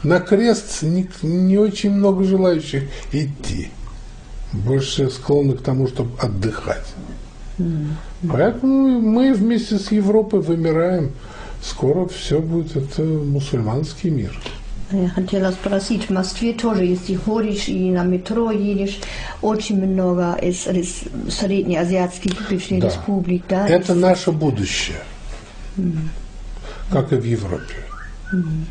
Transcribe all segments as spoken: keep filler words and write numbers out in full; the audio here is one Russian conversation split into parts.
на крест не, не очень много желающих идти. Больше склонны к тому, чтобы отдыхать. Mm-hmm. Поэтому мы вместе с Европой вымираем. Скоро все будет это мусульманский мир. Я хотела спросить, в Москве тоже, если ходишь и на метро едешь, очень много из, из среднеазиатских бывших да. республик. Да, это из... наше будущее, mm. как и в Европе. Mm.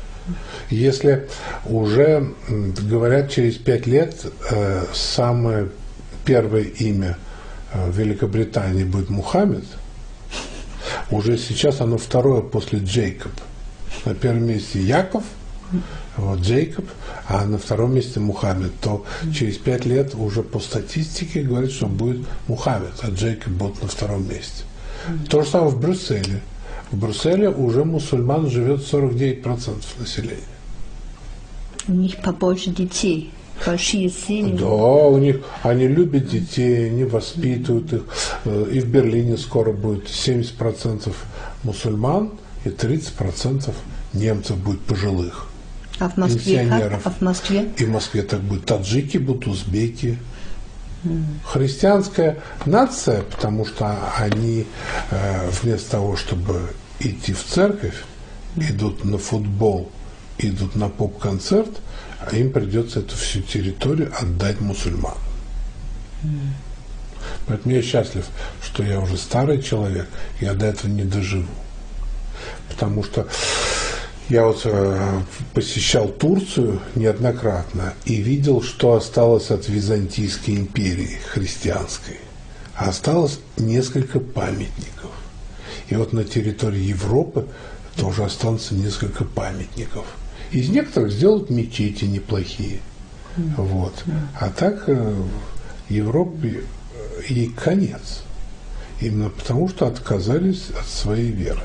Если уже, говорят, через пять лет э, самое первое имя э, в Великобритании будет Мухаммед, уже сейчас оно второе после Джейкоб. На первом месте Яков, вот, Джейкоб, а на втором месте Мухаммед, то через пять лет уже по статистике говорят, что будет Мухаммед, а Джейкоб будет на втором месте. То же самое в Брюсселе. В Брюсселе уже мусульман живет сорок девять процентов населения. У них побольше детей, большие семьи. Да, у них, они любят детей, они воспитывают их. И в Берлине скоро будет семьдесят процентов мусульман и тридцать процентов немцев будет пожилых. А в Москве как? А в Москве? И в Москве так будет. Таджики будут, узбеки. Христианская нация, потому что они э, вместо того, чтобы идти в церковь, идут на футбол, идут на поп-концерт, а им придется эту всю территорию отдать мусульманам. Поэтому я счастлив, что я уже старый человек, я до этого не доживу. Потому что я вот э, посещал Турцию неоднократно и видел, что осталось от Византийской империи христианской. А осталось несколько памятников. И вот на территории Европы тоже останутся несколько памятников. Из некоторых сделают мечети неплохие. Mm. Вот. Mm. А так э, Европе ей конец. Именно потому, что отказались от своей веры.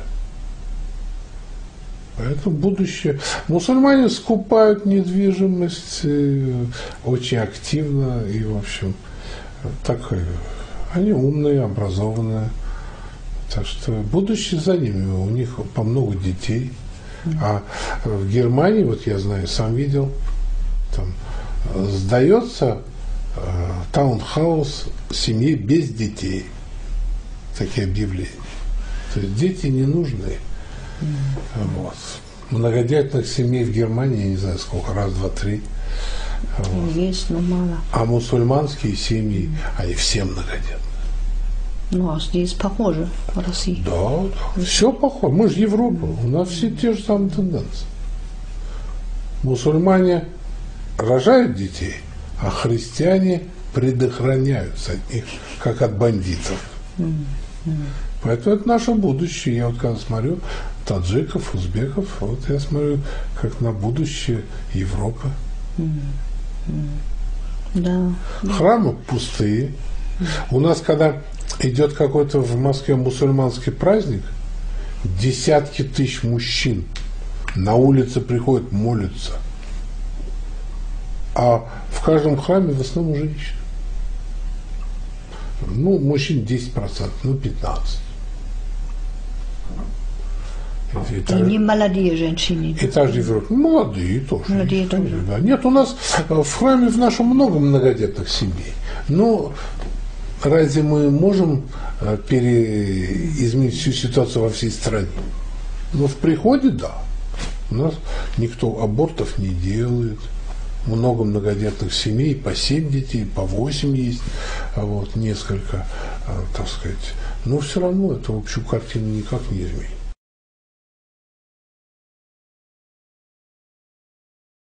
Поэтому будущее. Мусульмане скупают недвижимость э, очень активно и, в общем, так, э, они умные, образованные. Так что будущее за ними. У них по много детей. А в Германии, вот я знаю, сам видел, там сдается э, таунхаус семье без детей. Такие объявления. То есть дети не нужны. Вот. Многодетных семей в Германии, я не знаю сколько, раз, два, три. Вот. Есть, но мало. А мусульманские семьи, они все многодетные. Ну, а здесь похоже в России. Да, да. Все похоже. Мы же Европа. У нас все те же самые тенденции. Мусульмане рожают детей, а христиане предохраняются от них, как от бандитов. Поэтому это наше будущее. Я вот когда смотрю таджиков, узбеков, вот я смотрю как на будущее Европы. Да. Храмы пустые. У нас, когда идет какой-то в Москве мусульманский праздник, десятки тысяч мужчин на улице приходят, молятся. А в каждом храме в основном женщины. Ну, мужчин десять процентов, ну, пятнадцать процентов. И, и так, не молодые женщины. И также в Европе. Молодые тоже. Молодые тоже. Да. Нет, у нас в храме в нашем много многодетных семей. Но разве мы можем переизменить всю ситуацию во всей стране? Ну, в приходе, да. У нас никто абортов не делает. Много многодетных семей, по семь детей, по восемь есть, вот, несколько, так сказать. Но все равно это общую картину никак не изменит.